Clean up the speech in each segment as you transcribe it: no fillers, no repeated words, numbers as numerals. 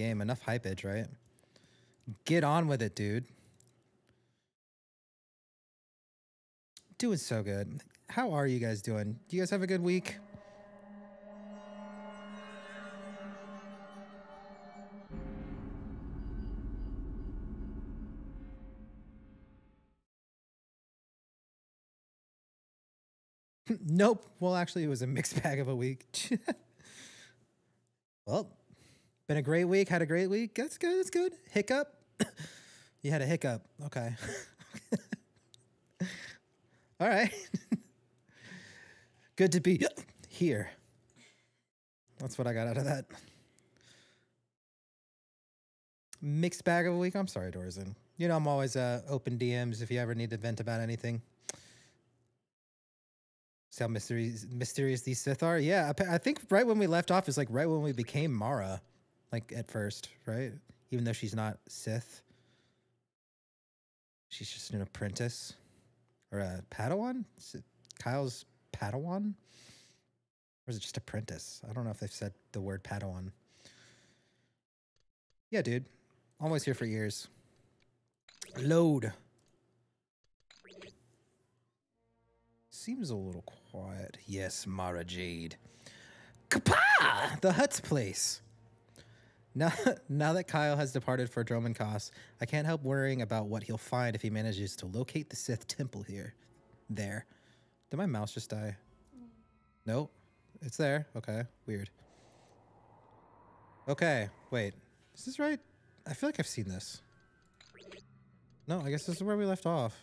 game. Enough hypage, right? Get on with it, dude. Doing so good. How are you guys doing? Do you guys have a good week? Nope. Well, actually, it was a mixed bag of a week. Well, been a great week. Had a great week. That's good. That's good. Hiccup. You had a hiccup. Okay. All right. Good to be here. That's what I got out of that. Mixed bag of a week. I'm sorry, Dorzen. You know I'm always open DMs if you ever need to vent about anything. See how mysterious these Sith are? Yeah, I think right when we left off is like right when we became Mara. Like at first, right? Even though she's not Sith. She's just an apprentice. Or a Padawan? Is it Kyle's Padawan? Or is it just apprentice? I don't know if they've said the word Padawan. Yeah, dude. Always here for years. Load. Seems a little quiet. Yes, Mara Jade. Kapah! The Hutt's place. Now that Kyle has departed for Dromund Kaas, I can't help worrying about what he'll find if he manages to locate the Sith temple here. There. Did my mouse just die? Nope. It's there. Okay. Weird. Okay. Wait. Is this right? I feel like I've seen this. No, I guess this is where we left off.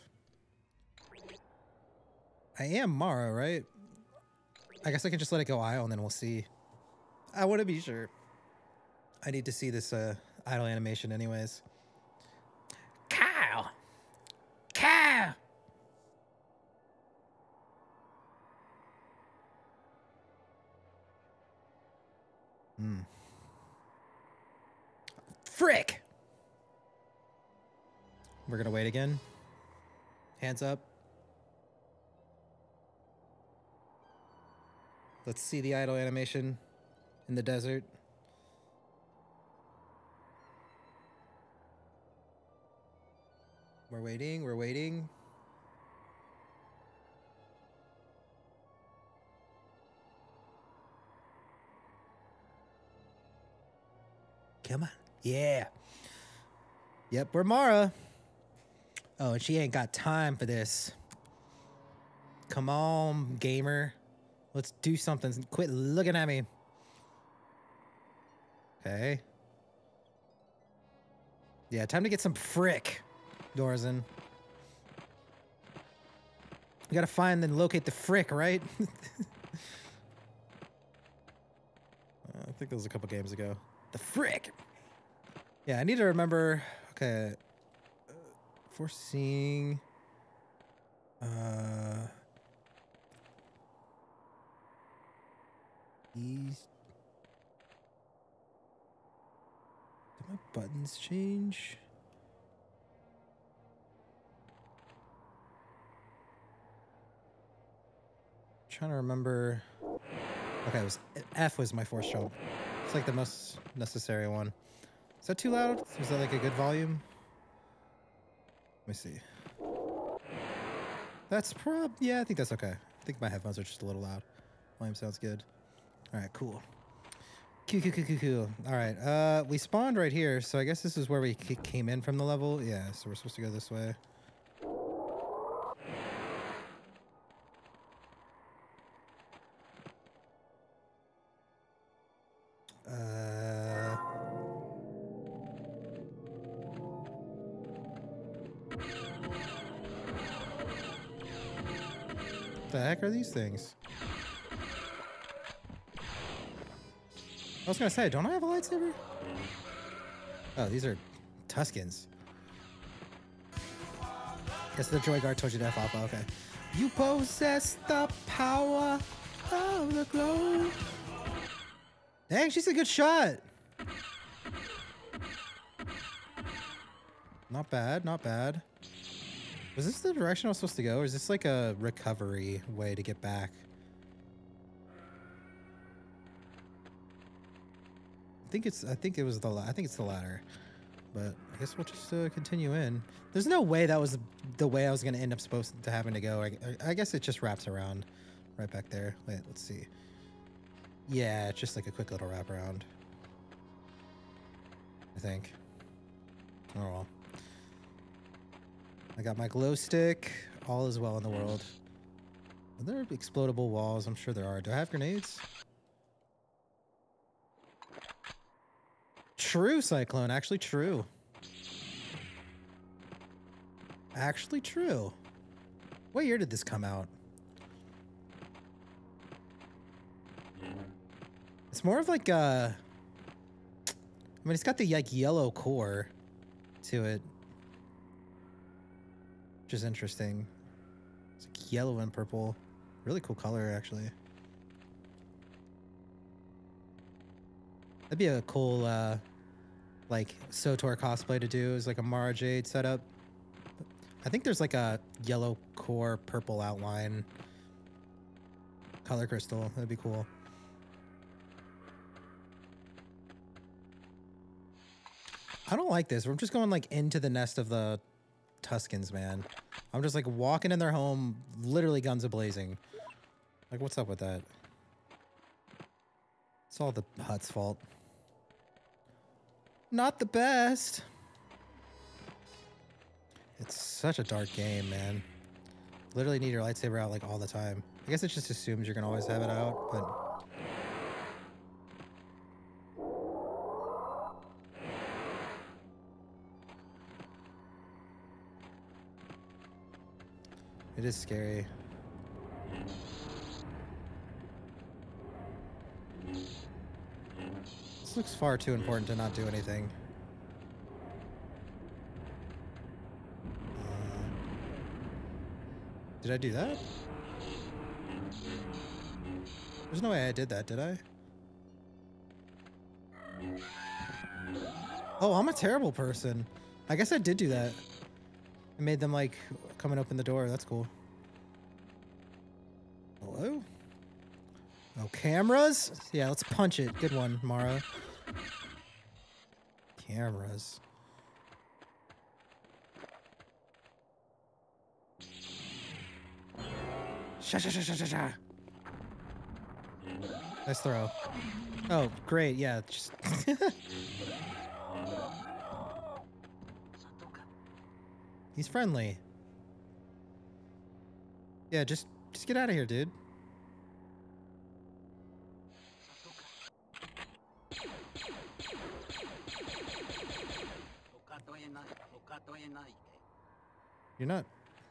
I am Mara, right? I guess I can just let it go idle and then we'll see. I want to be sure. I need to see this idle animation anyways. Kyle! Kyle! Frick! We're gonna wait again. Hands up. Let's see the idle animation in the desert. We're waiting, we're waiting. Come on. Yeah. Yep, we're Mara. Oh, and she ain't got time for this. Come on, gamer. Let's do something. Quit looking at me. Okay. Yeah, time to get some frick, Dorzen. We gotta find and locate the frick, right? I think that was a couple games ago. The frick! Yeah, I need to remember... Okay. Foreseeing... East... Did my buttons change? Trying to remember... Okay, it was F was my force jump. It's like the most necessary one. Is that too loud? Is that like a good volume? Let me see. That's yeah, I think that's okay. I think my headphones are just a little loud. Volume sounds good. All right, cool. Cool. All right, we spawned right here, so I guess this is where we came in from the level. Yeah, so we're supposed to go this way. What the heck are these things? I was gonna say, don't I have a lightsaber? Oh, these are Tuskens. Guess the Droid Guard told you to F off. Oh, okay. You possess the power of the glow. Dang, she's a good shot. Not bad, not bad. Was this the direction I was supposed to go, or is this like a recovery way to get back? I think it was I think it's the latter. But I guess we'll just continue in. There's no way that was the way I was going to end up supposed to having to go. I guess it just wraps around right back there. Wait, let's see. Yeah, it's just like a quick little wrap around. I think. Oh well. I got my glow stick. All is well in the world. Are there explodable walls? I'm sure there are. Do I have grenades? True, Cyclone. Actually true. Actually true. What year did this come out? It's more of like a... I mean, it's got the like yellow core to it. Which is interesting. It's like yellow and purple. Really cool color, actually. That'd be a cool, like, SWTOR cosplay to do, is like a Mara Jade setup. I think there's like a yellow core, purple outline color crystal. That'd be cool. I don't like this. We're just going like into the nest of the Tuskens, man. I'm just like walking in their home, literally guns a-blazing. Like, what's up with that? It's all the hut's fault. Not the best. It's such a dark game, man. Literally need your lightsaber out like all the time. I guess it just assumes you're gonna always have it out, but... It is scary. This looks far too important to not do anything. Did I do that? There's no way I did that, did I? Oh, I'm a terrible person. I guess I did do that. I made them, like, come and open the door. That's cool. Hello? Oh, cameras? Yeah, let's punch it. Good one, Mara. Cameras. Sha. Nice throw. Oh, great. Yeah, just... He's friendly. Yeah, just get out of here, dude. You're not.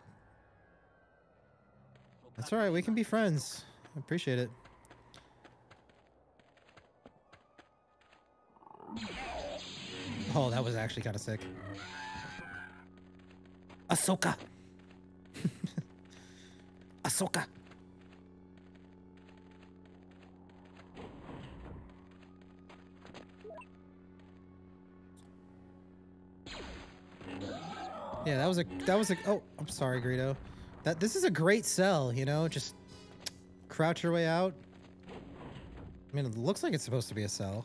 That's all right. We can be friends. I appreciate it. Oh, that was actually kind of sick. Ahsoka. Ahsoka. Yeah, that was a oh, I'm sorry, Greedo. This is a great cell, you know, just crouch your way out. I mean, it looks like it's supposed to be a cell.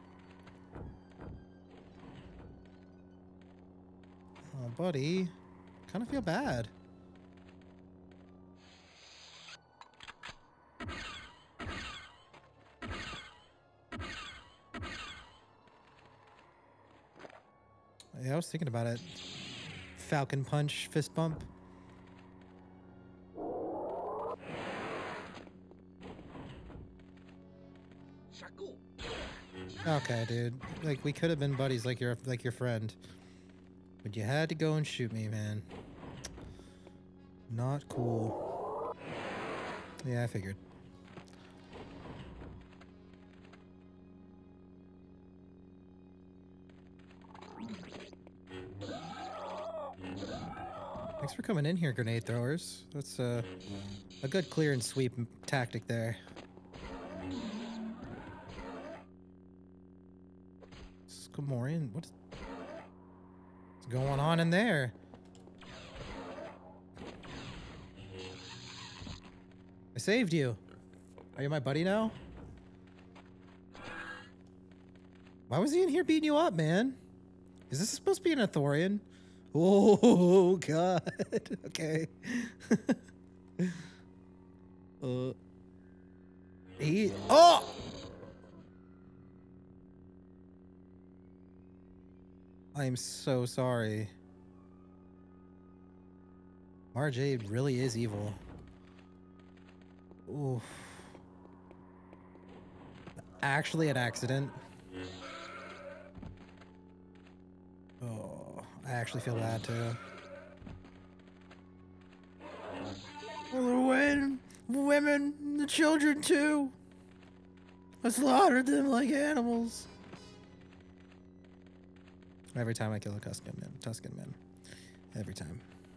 Oh, buddy. Kind of feel bad. Yeah, I was thinking about it. Falcon punch, fist bump. Okay, dude. Like, we could have been buddies like your friend. But you had to go and shoot me, man. Not cool. Yeah, I figured. Thanks for coming in here, grenade throwers. That's a good clear and sweep tactic there. Gamorrean, what's going on in there? I saved you. Are you my buddy now? Why was he in here beating you up, man? Is this supposed to be an Athorian? Oh, God. Okay. Oh! I'm so sorry. Mara Jade really is evil. Oof. Actually an accident. Oh, I actually feel bad too. The women, the children too. I slaughtered them like animals. Every time I kill a Tusken man. Every time.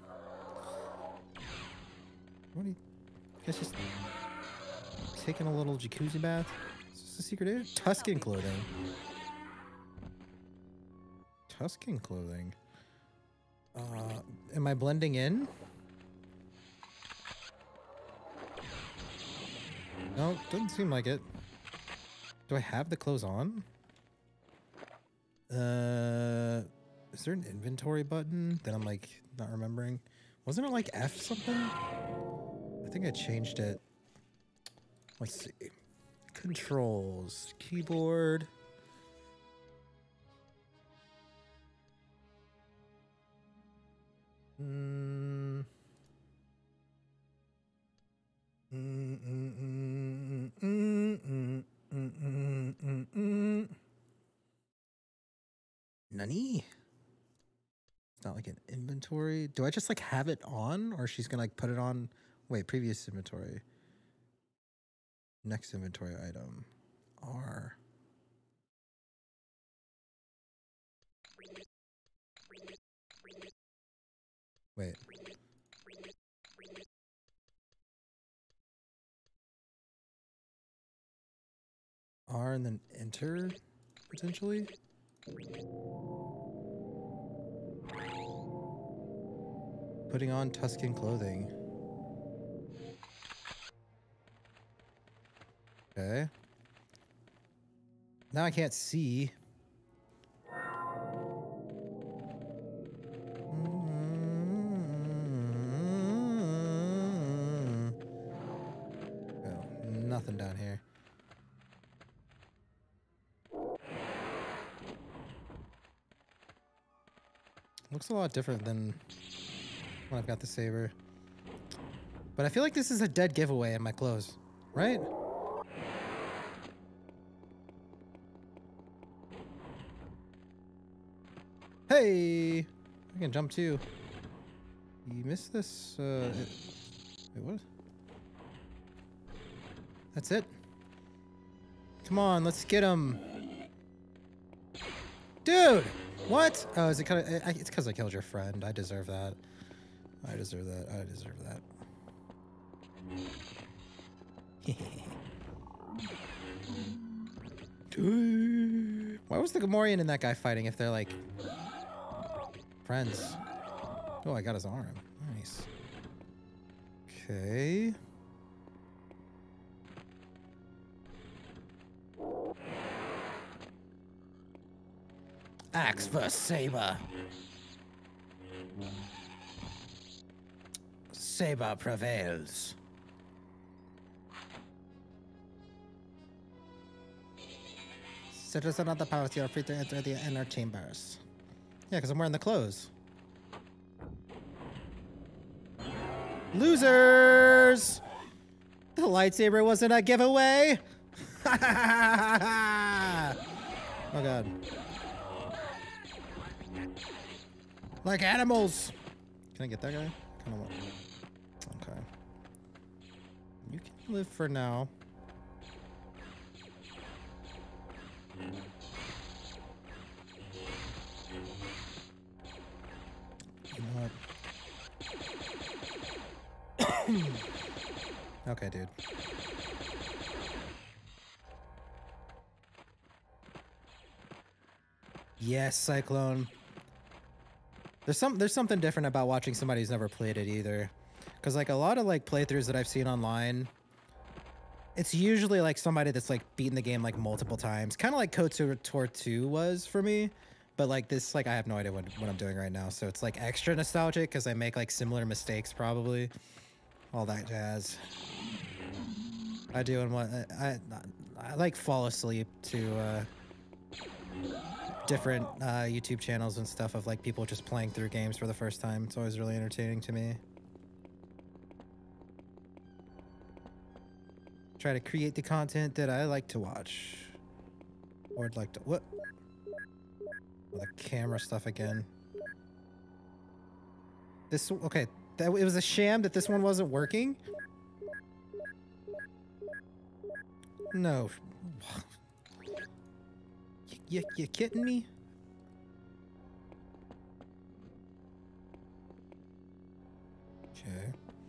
What are you guys just taking a little jacuzzi bath? Is this a secret area? Tusken clothing. Tusken clothing. Am I blending in? No, doesn't seem like it. Do I have the clothes on? Is there an inventory button that I'm like not remembering? Wasn't it like F something? I think I changed it. Let's see. Controls, keyboard. Nani? It's not like an inventory. Do I just like have it on, or she's gonna like put it on? Wait, previous inventory. Next inventory item. R. Wait. R and then enter, potentially? Putting on Tusken clothing. Okay. Now I can't see. Oh, nothing down here. Looks a lot different than when I've got the saber. But I feel like this is a dead giveaway in my clothes, right? Hey! I can jump too. You missed this, wait, what? That's it? Come on, let's get him. Dude! What? Oh, is it kind of? It's because I killed your friend. I deserve that. I deserve that. I deserve that. Why was the Gamorrean and that guy fighting if they're like friends? Oh, I got his arm. Nice. Okay. Axe vs. Saber. Saber prevails. Citizen of the palace, you are free to enter the inner chambers. Yeah, because I'm wearing the clothes. Losers! The lightsaber wasn't a giveaway! Oh god. Like animals! Can I get that guy? Kind of want. Okay. You can live for now. You know what? Okay, dude. Yes, Cyclone. There's something different about watching somebody who's never played it either. Cause like a lot of like playthroughs that I've seen online, It's usually like somebody that's like beaten the game like multiple times, kind of like KOTOR 2 was for me. But like this, like I have no idea what I'm doing right now, so it's like extra nostalgic because I make like similar mistakes probably, all that jazz. I do, and what I like fall asleep to different YouTube channels and stuff of like people just playing through games for the first time. It's always really entertaining to me. Try to create the content that I like to watch, or I'd like to what? Oh, the camera stuff again. This okay? That it was a sham that this one wasn't working. No. You kidding me? Okay.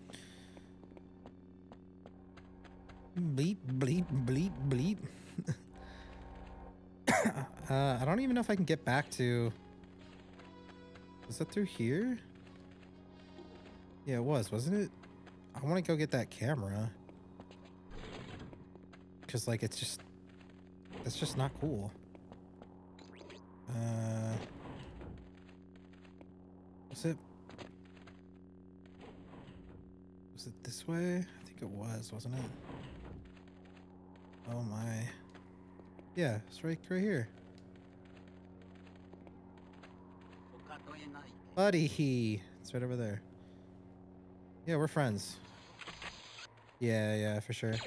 Bleep, bleep, bleep, bleep. I don't even know if I can get back to... Is that through here? Yeah, it was, wasn't it? I want to go get that camera. Because, like, it's just... That's just not cool. Was it... Was it this way? I think it was, wasn't it? Oh my. Yeah, it's right here. Buddy, it's right over there. Yeah, we're friends. Yeah, for sure.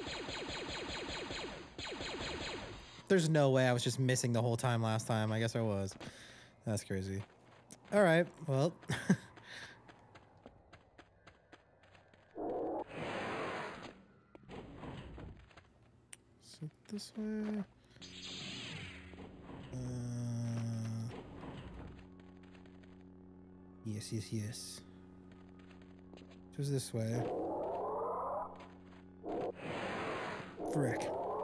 There's no way I was just missing the whole time last time. I guess I was. That's crazy. All right, well. Is it this way? Yes. It was this way. Frick.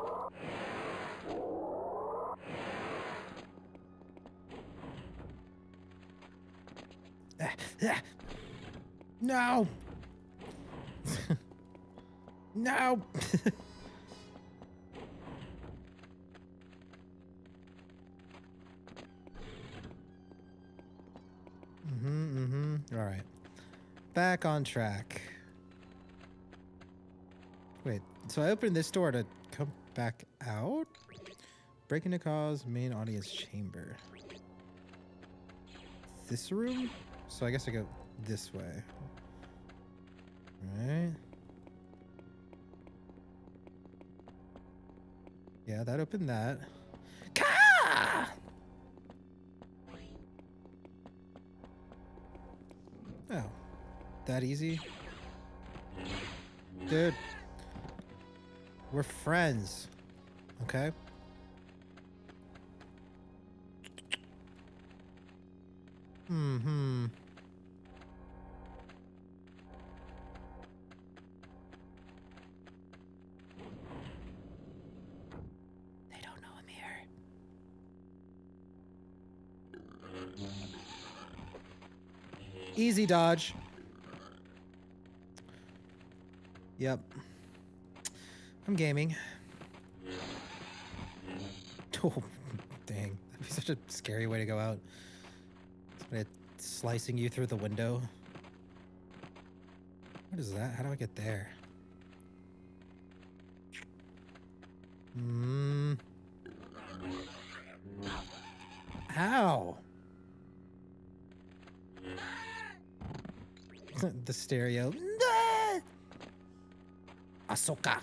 No! No! All right. Back on track. Wait, so I opened this door to come back out? Break into cause main audience chamber. This room? So I guess I go this way. All right. Yeah, that opened that. Ka! Oh, that easy? Dude, we're friends, okay? Mm-hmm. They don't know I'm here. Easy dodge. Yep. I'm gaming. Oh, dang. That'd be such a scary way to go out. Somebody slicing you through the window. What is that? How do I get there? Ow! The stereo. Ahsoka.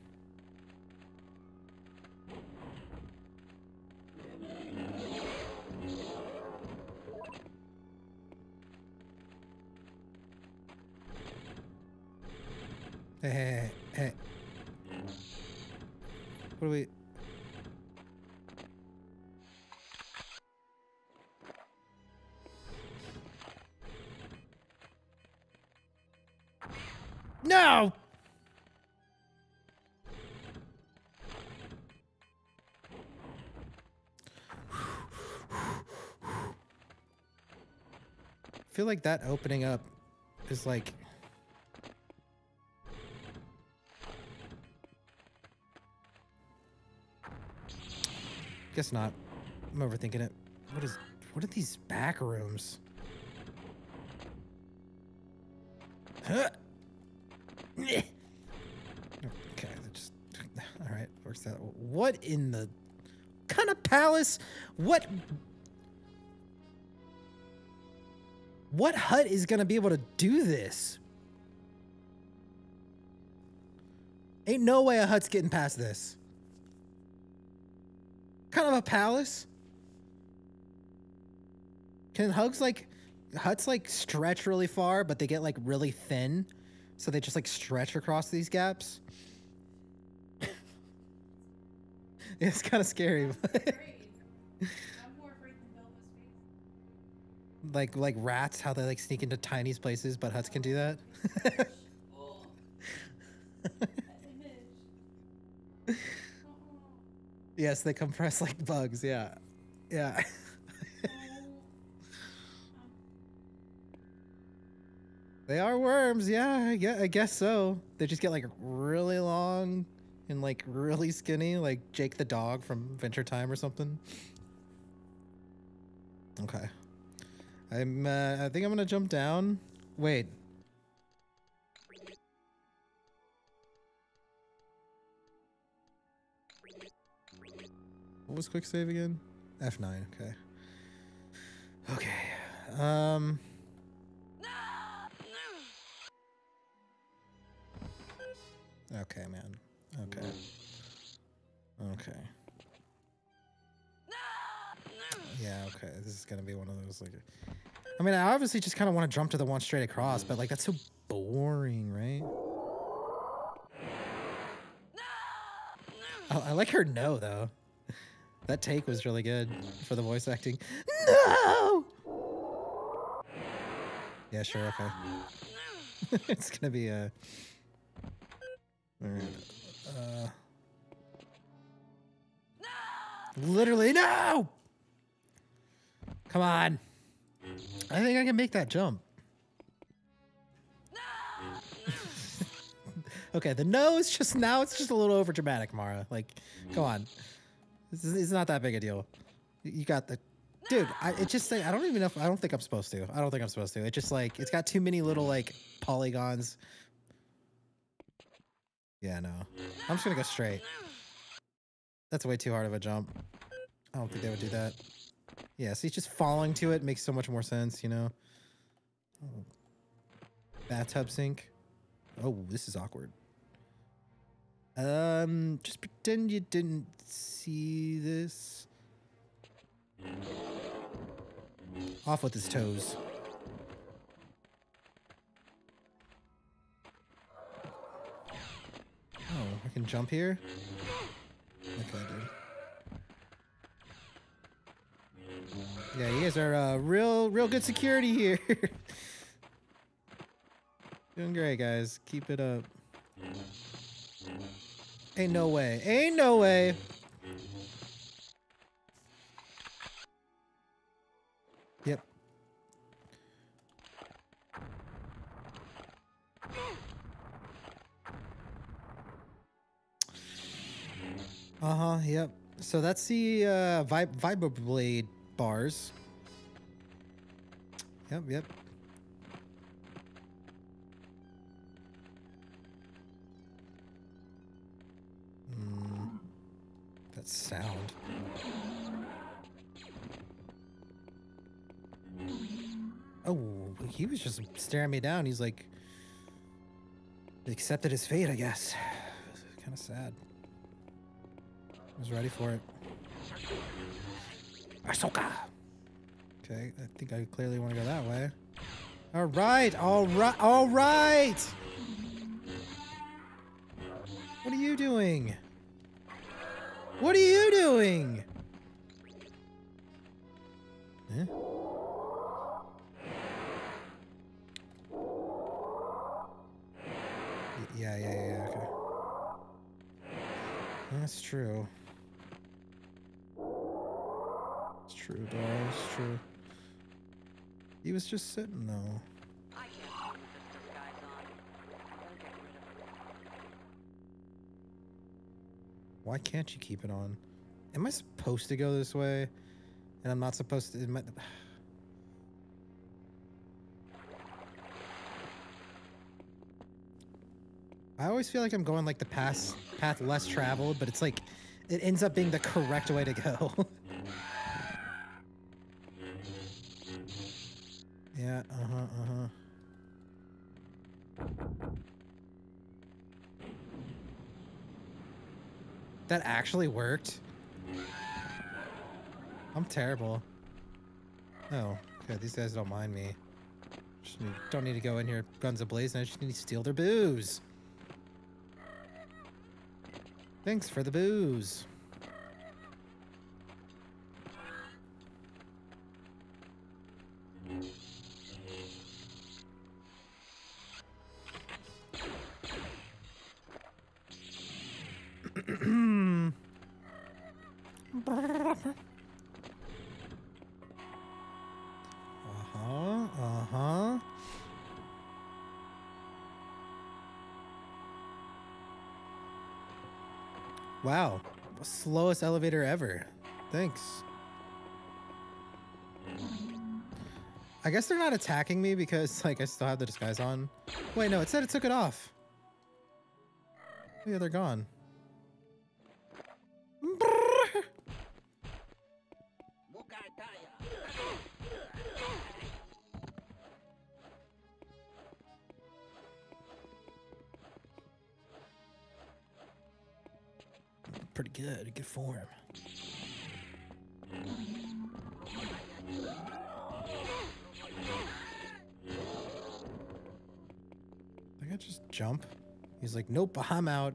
Hey. What do we... No! I feel like that opening up is like... Guess not. I'm overthinking it. What are these back rooms? Huh. Okay, just all right. Works out. What in the kind of palace? What hut is gonna be able to do this? Ain't no way a hut's getting past this. Kind of a palace? Can huts like stretch really far, but they get like really thin, so they just like stretch across these gaps? It's kind of scary. I'm more afraid than Belva's face. like rats, how they like sneak into tiny places, but huts can do that. Oh, that image. Yes, they compress like bugs. Yeah, yeah. They are worms. Yeah, I guess so. They just get like really long and like really skinny, like Jake the dog from Adventure Time or something. Okay. I think I'm gonna jump down. Wait. What was quick save again? F9. Okay. Okay. Okay, man. Okay. Okay. Yeah, okay. This is gonna be one of those, like... I mean, I obviously just kind of want to jump to the one straight across, but, like, that's so boring, right? Oh, I like her no, though. That take was really good for the voice acting. No! Yeah, sure, okay. It's gonna be a... Literally, no! Come on. I think I can make that jump. Okay, the no is just now. It's just a little over dramatic, Mara. Like, come on. It's not that big a deal. You got the, dude. It just I don't even know if I don't think I'm supposed to. I don't think I'm supposed to. It just like it's got too many little like polygons. Yeah, no. I'm just gonna go straight. That's way too hard of a jump. I don't think they would do that. Yeah, see, just falling to it makes so much more sense, you know? Oh. Bathtub sink. Oh, this is awkward. Just pretend you didn't see this. Off with his toes. Oh, I can jump here? Okay, dude. Yeah, you guys are real good security here. Doing great, guys. Keep it up. Ain't no way. Ain't no way. Yep. Uh-huh, yep. So that's the vibroblade bars. Yep. That sound. Oh, he was just staring me down. He's like, accepted his fate, I guess. Kind of sad. I was ready for it. Ahsoka. Okay, I think I clearly want to go that way. All right. What are you doing? What are you doing? Huh? Yeah, okay. That's true. It's true, Dora. It's true. He was just sitting, though. I can't keep the disguise on. I'll get rid of it. Why can't you keep it on? Am I supposed to go this way? And I'm not supposed to... I always feel like I'm going like the path less traveled, but it's like it ends up being the correct way to go. Yeah, That actually worked. I'm terrible. Oh, okay, these guys don't mind me. Don't need to go in here guns ablazing. I just need to steal their booze. Thanks for the booze. Wow, slowest elevator ever. Thanks. I guess they're not attacking me because like I still have the disguise on. Wait, no, it said it took it off. Yeah, they're gone. Pretty good form. I could just jump. He's like, nope, I'm out.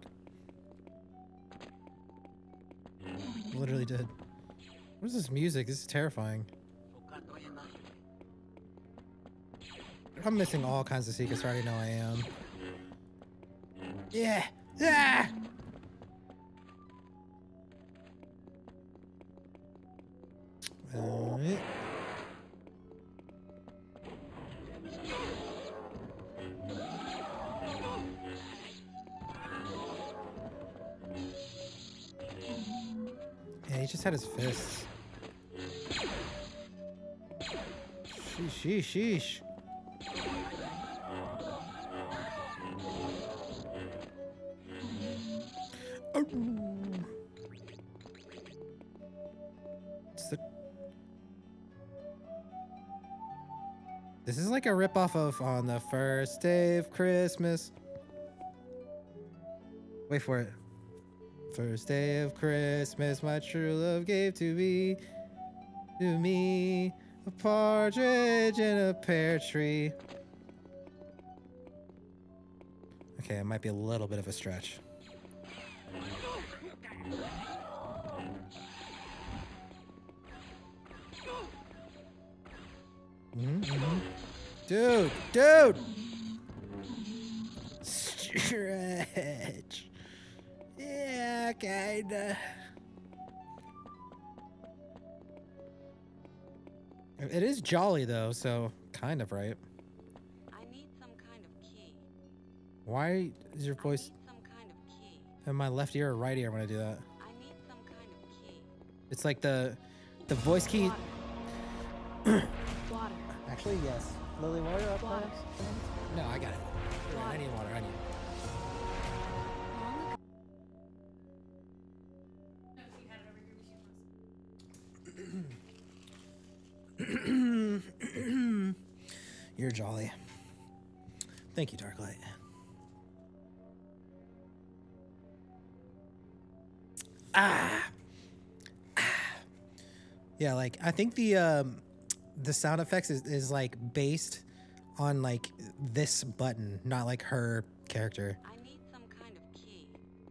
Literally did. What is this music? This is terrifying. I'm missing all kinds of secrets. I already know I am. Yeah. Yeah. Alright. Yeah, he just had his fists. Sheesh, sheesh. This is like a ripoff of On the First Day of Christmas. Wait for it. First day of Christmas, my true love gave to me, a partridge in a pear tree. Okay, it might be a little bit of a stretch. Dude! Stretch. Yeah, kinda. It is jolly though, so kind of right. I need some kind of key. Why is your I voice need some kind of key. in my left ear or right ear when I do that? I need some kind of key. It's like the voice key. Water. Actually, yes. Lily, water up Water. No, I got it. I need water. I need. Long No, she had it over here, but she wants. You're jolly. Thank you, Darklight. Yeah, like I think the sound effects is like based on like this button, not like her character. I need some kind of key.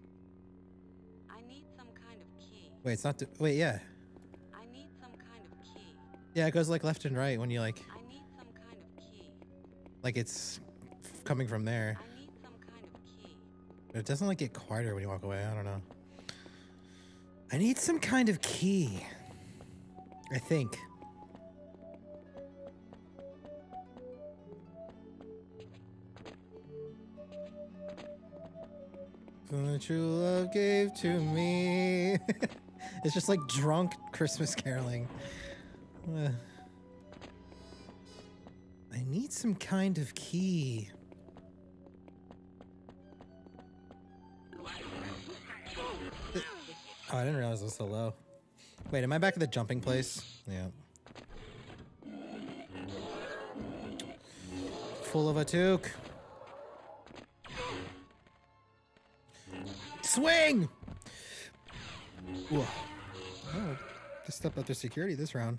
I need some kind of key. Wait, it's not. Wait, yeah, I need some kind of key. yeah. It goes like left and right when you like I need some kind of key. it's coming from there. I need some kind of key. But it doesn't like get quieter when you walk away. I don't know. I need some kind of key. I think. The true love gave to me. It's just like drunk Christmas caroling. I need some kind of key. Oh, I didn't realize it was so low. Wait, am I back at the jumping place? Yeah. Full of a toque. Swing! Whoa. Oh, just stepped up their security this round.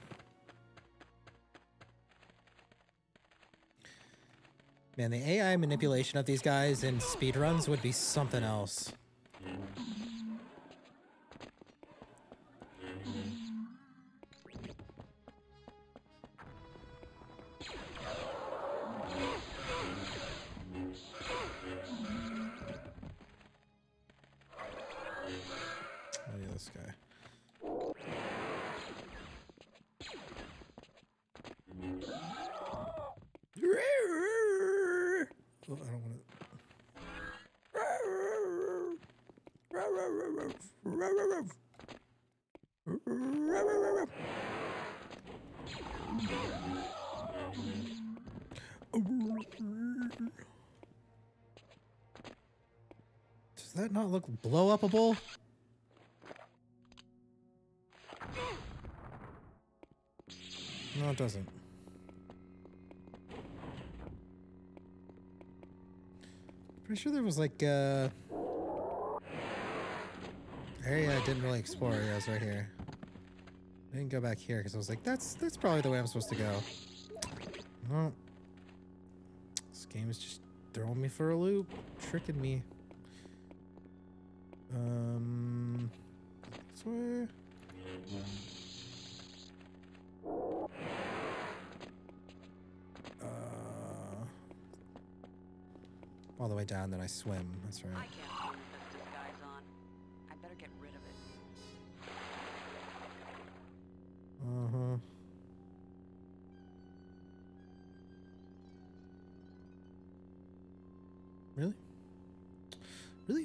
Man, the AI manipulation of these guys in speedruns would be something else. Oh yeah, this guy. Oh, I don't want to. Does that not look blow-upable? No, it doesn't. Pretty sure there was like area I didn't really explore. Yeah, it was right here. I didn't go back here because I was like, that's probably the way I'm supposed to go. Well, this game is just throwing me for a loop, tricking me. This way. All the way down, then I swim. That's right. I can't put this disguise on. I better get rid of it. Uh-huh. Really? Really?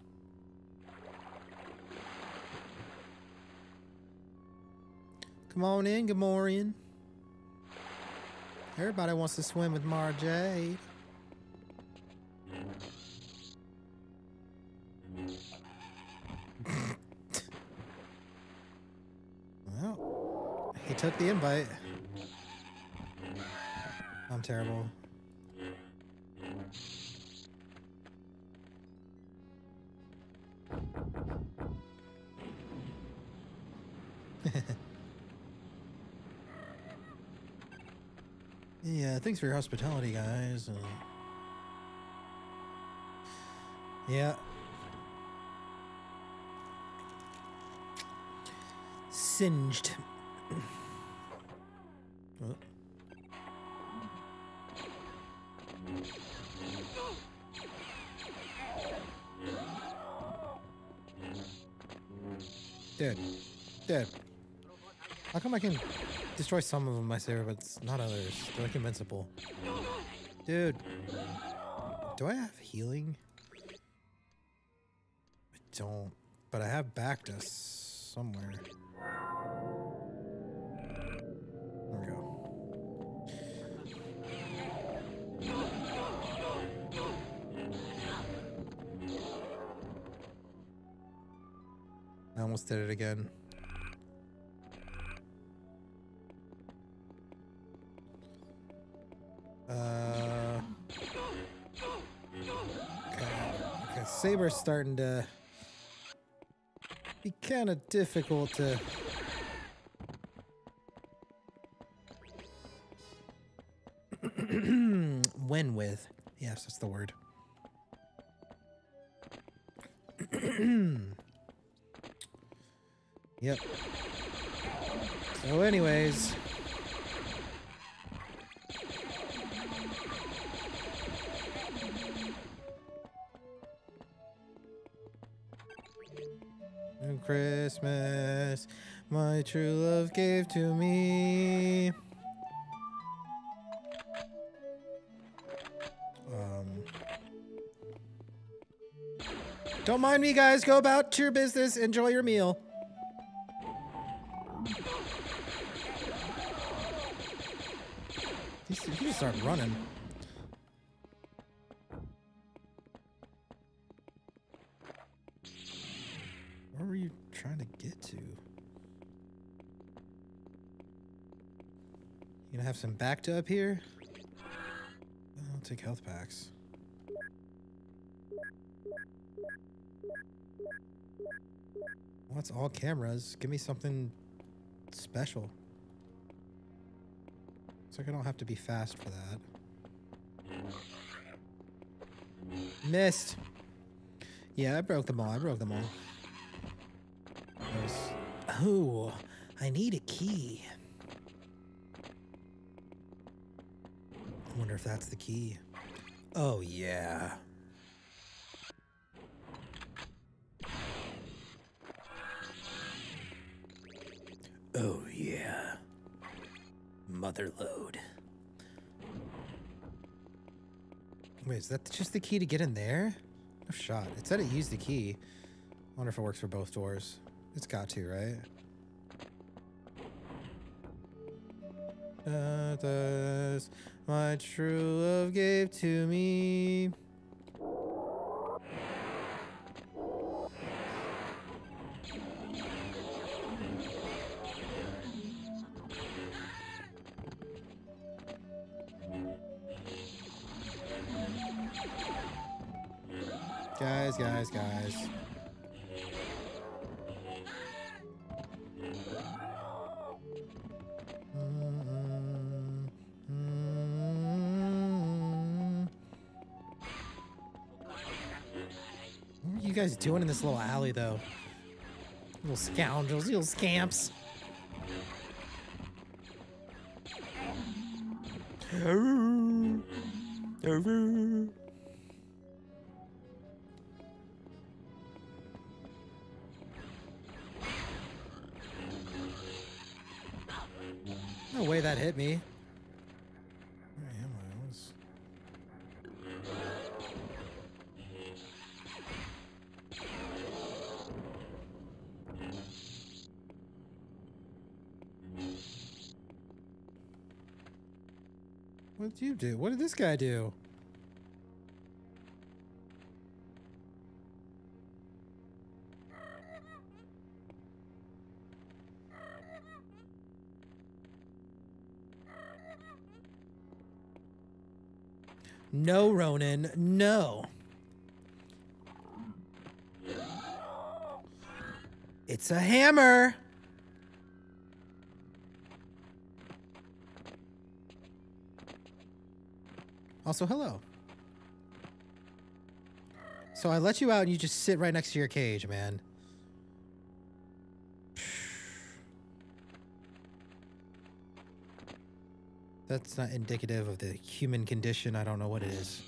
Come on in, Gamorrean. Everybody wants to swim with Mara Jade. Well, he took the invite. I'm terrible. Yeah, thanks for your hospitality, guys. Yeah. Singed. Oh. Dead. Dead. How come I can destroy some of them, my saber, but not others? They're like invincible. Dude. Do I have healing? I don't. But I have Bactus somewhere. There we go. I almost did it again. Okay, Saber's starting to be kind of difficult to win with. Yes, that's the word. Yep. So anyways, Christmas, my true love gave to me. Don't mind me, guys. Go about your business. Enjoy your meal. He just started running. Where were you trying to get to? You gonna have some back up here? I'll take health packs. Well, it's all cameras. Give me something special. Looks like I don't have to be fast for that. Missed. Yeah, I broke them all. Oh, I need a key. I wonder if that's the key. Oh, yeah. Oh, yeah. Mother load. Wait, is that just the key to get in there? No shot. It said it used the key. I wonder if it works for both doors. It's got to, right? That's my true love gave to me. Guys. What are you guys doing in this little alley, though? Little scoundrels, little scamps. No way that hit me. Where am I? What did you do? What did this guy do? No, Ronan, no. It's a hammer. Also, hello. So I let you out and you just sit right next to your cage, man. That's not indicative of the human condition. I don't know what it is.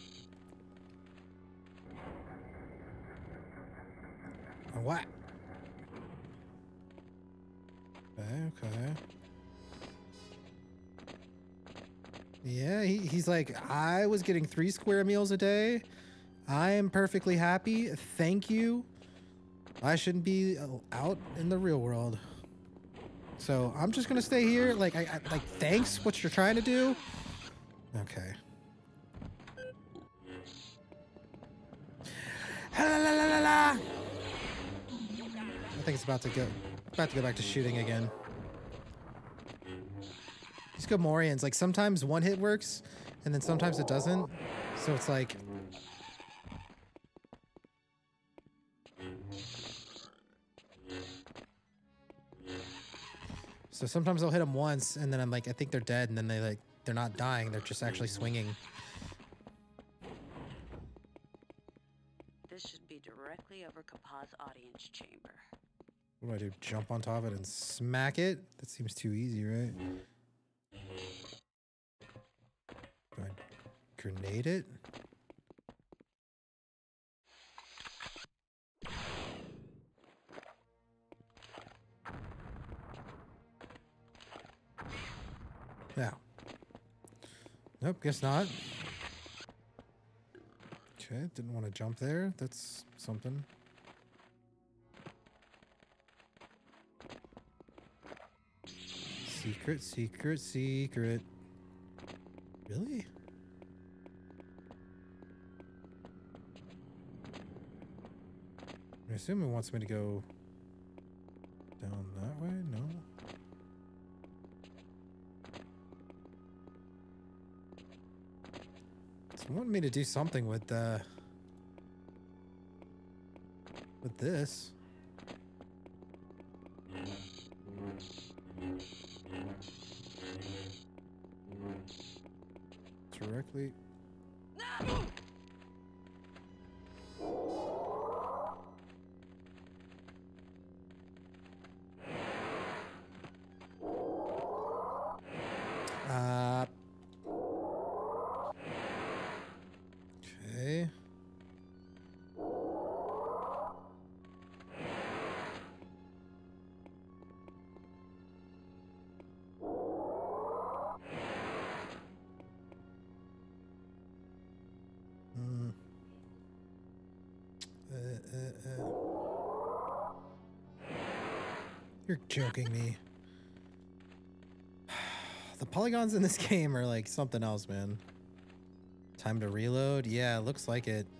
What? Okay. Yeah, he's like, I was getting 3 square meals a day. I am perfectly happy. Thank you. I shouldn't be out in the real world. So I'm just gonna stay here. Like, like, thanks. What you're trying to do? Okay. I think it's about to go back to shooting again. These Gamorreans, like, sometimes one hit works, and then sometimes it doesn't. So it's like. So sometimes I'll hit them once, and then I'm like, I think they're dead, and then they're not dying, they're just actually swinging. This should be directly over Kapah's audience chamber. What do I do? Jump on top of it and smack it? That seems too easy, right? Do I grenade it? Yeah. Nope, guess not. Okay, didn't want to jump there. That's something. Secret, secret, secret. Really? I assume it wants me to go down that way? No. It's wanting me to do something with this. Directly. Okay. Hmm. You're joking me. The polygons in this game are like something else, man. Time to reload? Yeah, it looks like it.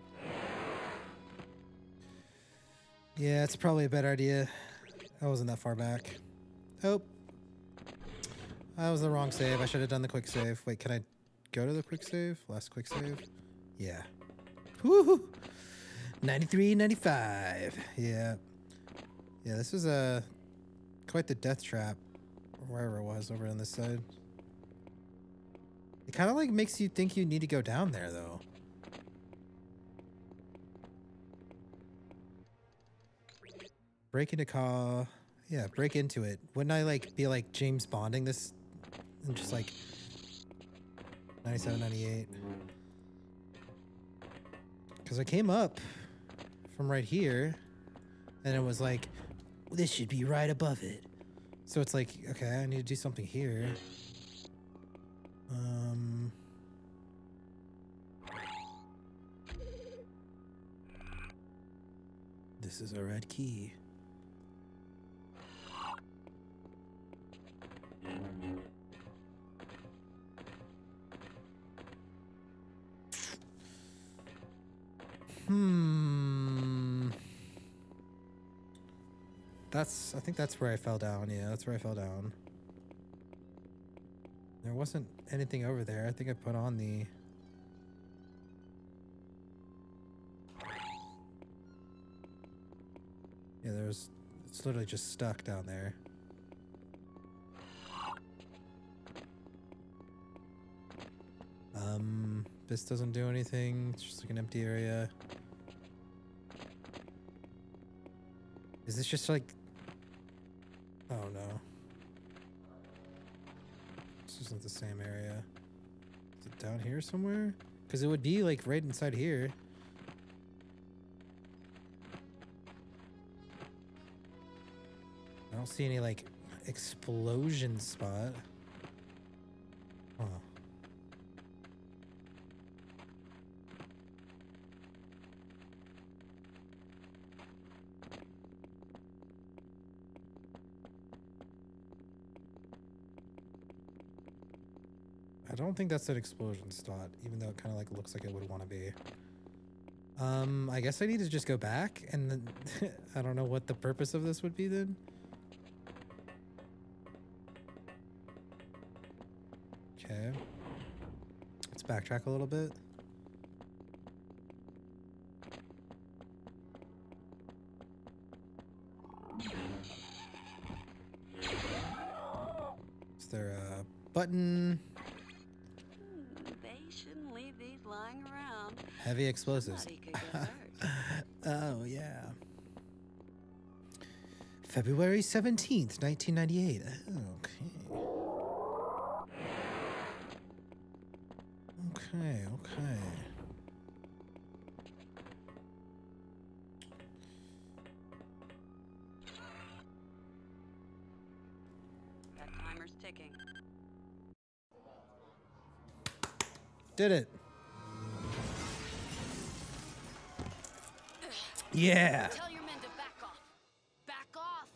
Yeah, it's probably a better idea. I wasn't that far back. Oh. That was the wrong save. I should have done the quick save. Wait, can I go to the quick save? Last quick save? Yeah. Woohoo! 93, 95. Yeah. Yeah, this was quite the death trap. Wherever it was over on this side. It kind of like makes you think you need to go down there though. Break into car. Yeah, break into it. Wouldn't I like be like James Bonding this and just like 97, 98? Because I came up from right here and it was like, this should be right above it. So it's like, okay, I need to do something here. This is a red key. I think that's where I fell down. Yeah, that's where I fell down. There wasn't anything over there. I think I put on the... Yeah, it's literally just stuck down there. This doesn't do anything. It's just like an empty area. Is this just like... Oh no. This isn't the same area. Is it down here somewhere? Because it would be like right inside here. I don't see any like explosion spot. Huh. I don't think that's an explosion spot, even though it kind of like looks like it would want to be. I guess I need to just go back, and then I don't know what the purpose of this would be then. Okay. Let's backtrack a little bit. Is there a button? They shouldn't leave these lying around. Heavy explosives. Somebody could get hurt. Oh, yeah. February 17th, 1998. Okay. Okay. That timer's ticking. Did it. Yeah. Tell your men to back off. Back off.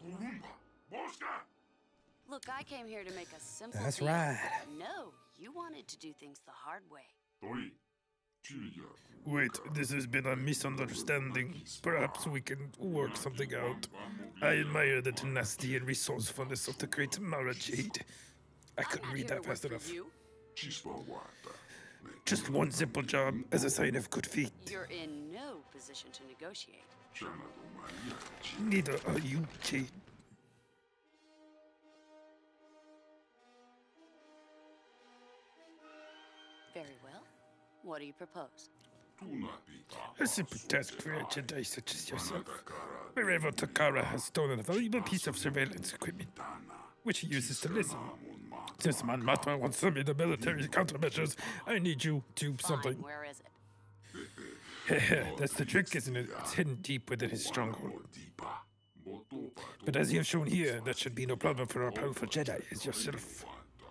Look, I came here to make a simple That's deal. right. No, you wanted wanted to do things the hard way. Wait, this has been a misunderstanding. Perhaps we can work something out. I admire the tenacity and resourcefulness of the great Mara Jade. I couldn't read that fast enough. Just one simple job as a sign of good faith. You're in no position to negotiate. Neither are you, Jade. Very well. What do you propose? A simple task for a Jedi such as yourself. Wherever Takara has stolen a valuable piece of surveillance equipment, which he uses to listen. Since Mon Mothma wants some of the military countermeasures, I need you to do something. Fine, where is it? That's the trick, isn't it? It's hidden deep within his stronghold. But as you have shown here, that should be no problem for a powerful Jedi as yourself.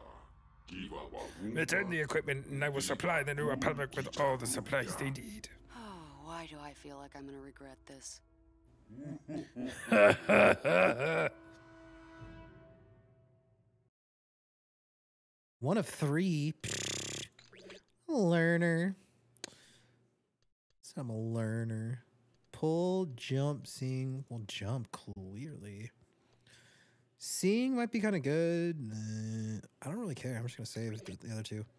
Return the equipment, and I will supply the New Republic with all the supplies they need. Oh, why do I feel like I'm gonna regret this? One of 3. Learner. So I'm a learner. Pull, jump, sing. Well, jump clearly. Seeing might be kind of good. I don't really care. I'm just going to save the other 2.